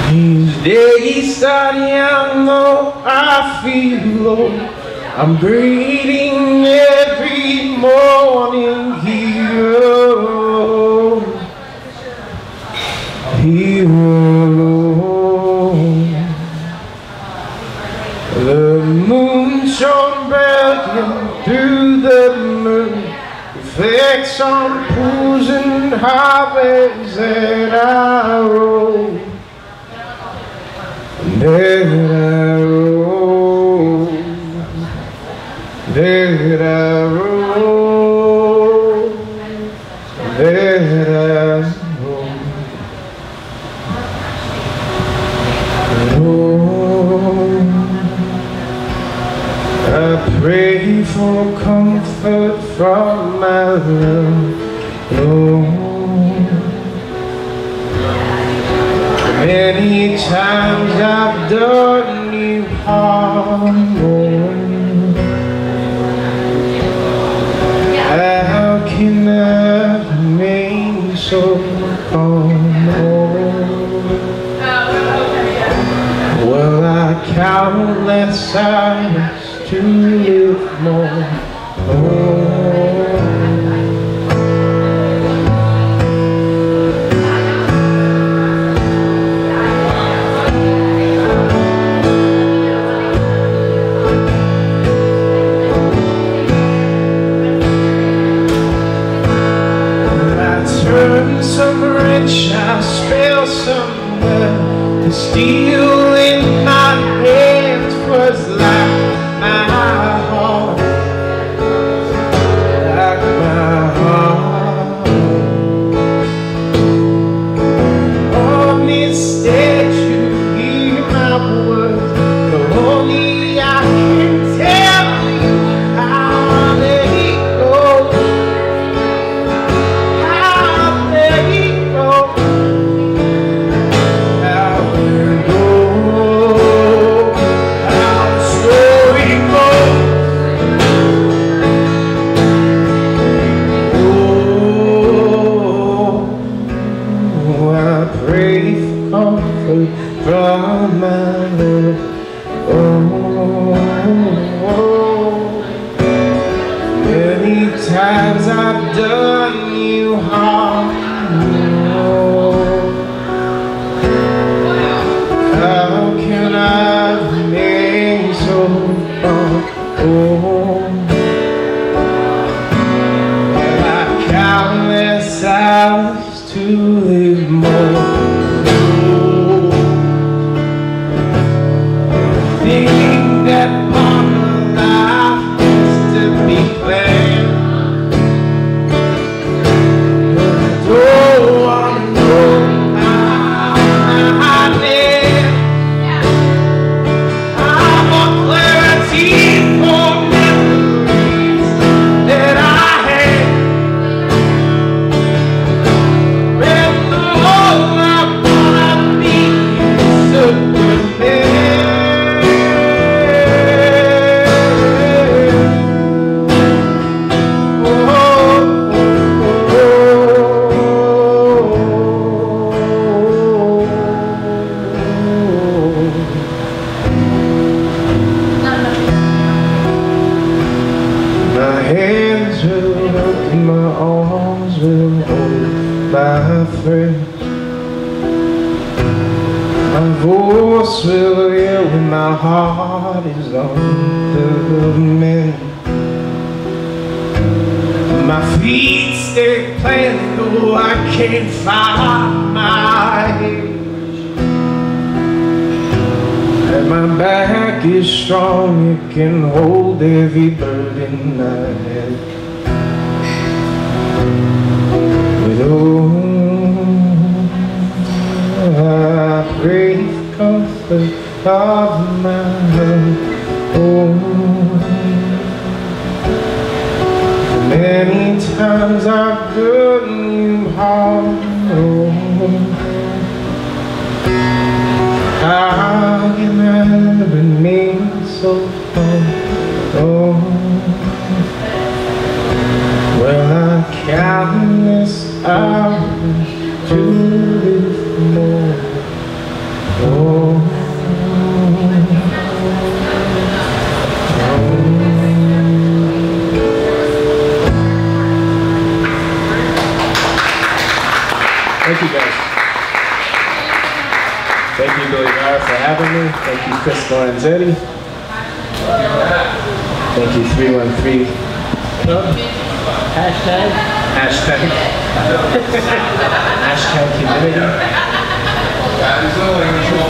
These days start young, though I feel low. I'm breathing every morning here alone. Here alone. The moon shone brilliant through the moon, reflects on pools and highways that I rode. That I rode, that I rode, that I rode. Oh, I pray for comfort from my love. Oh, many times I've done you harm, oh. How can I remain so calm, oh? Well, I count less hours to live more, oh. Some wrench, I spell somewhere. The steel in my hands was like my heart, like my heart. Oh, instead you hear my words, but only I can tell you how they go. From my love, oh, many times I've done you harm, oh. How can I remain so far, oh? I countless hours to live more. Thinking that part of life is to be planned, but I don't want to know how I live. I want clarity for memories that I had. When all I wanna be is Superman. My hands will work and my arms will hold my friend. My voice will yell when my heart is on the mend. My feet stay planted though I can't find my head. And my back is strong, it can hold every burden I have. But oh, I pray for comfort of my love. Oh, many times I've done you harm, oh. How can I remain so far, oh? Well, I countless hours to live more. Thank you guys. Thank you, Billy Rara, for having me. Thank you, Chris Lorenzetti. Thank you, 313. Hashtag. Hashtag. Hashtag humidity.